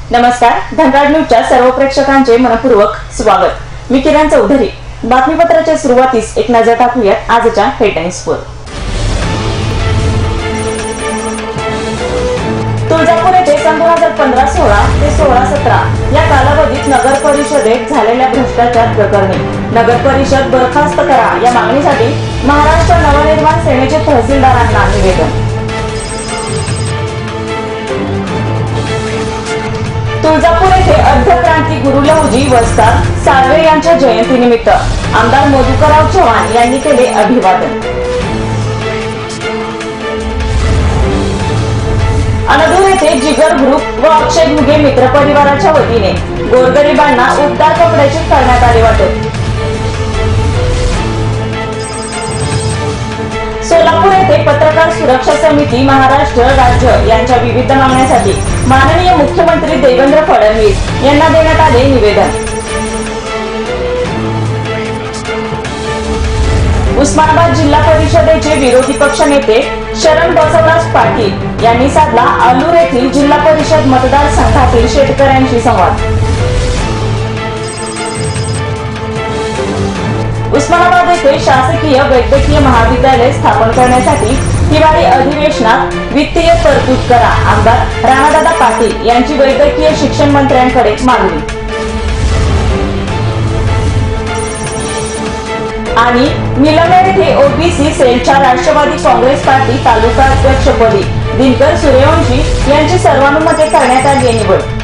नमस्कार, धनराज न्यूजच्या सर्व प्रेक्षकांचे मनपूर्वक स्वागत। मी किरण चौधरी। बातमीपत्राच्या सुरुवातीस एक नजर टाकूयात आजच्या हेडलाईन्सवर। तुळजापूर येथे सन 2015-16 ते 16-17 या कालावधीत नगर परिषदेत झालेल्या भ्रष्टाचार प्रकरणी नगर परिषद बरखास्त करा या मागणीसाठी महाराष्ट्र नवनिर्माण सेनेचे तहसीलदारांना निवेदन। तुळजापूर येथे अर्धक्रांती गुरु लहुजी वस्ताद साळवे यांच्या जयंतीनिमित्त आमदार मधुकरराव चव्हाण यांनी केले अभिवादन। अनदूर येथे जिगर ग्रुप व अक्षय घुगे मित्र परिवाराच्या वतीने गोरगरिबांना उबदार कपड्याचे करण्यात आले वाटप। सोलापूर येथे पत्रकार सुरक्षा समिती महाराष्ट्र राज्य यांच्या विविध मागण्यांसाठी माननीय मुख्यमंत्री देवेंद्र फडणवीस यांना देण्यात आले निवेदन। उस्मानाबाद जिल्हा परिषदेचे विरोधी पक्ष नेते शरण बसवराज पाटील यांनी साधला आलूर येथील जिल्हा परिषद मतदारसंघातील शेतकऱ्यांशी संवाद। उस्मानाबाद येथे शासकीय वैद्यकीय महाविद्यालय स्थापन करण्यासाठी हिवाळी अधिवेशनात वित्तीय तरतूद करा आमदार राणादादा पाटील यांची वैद्यकीय शिक्षण मंत्र्यांकडे मागणी। आणि निलंगा येथे ओबीसी सेलच्या राष्ट्रवादी काँग्रेस पार्टी तालुका अध्यक्षपदी दिनकर सूर्यवंशी यांची सर्वानुमते करण्यात आली निवड।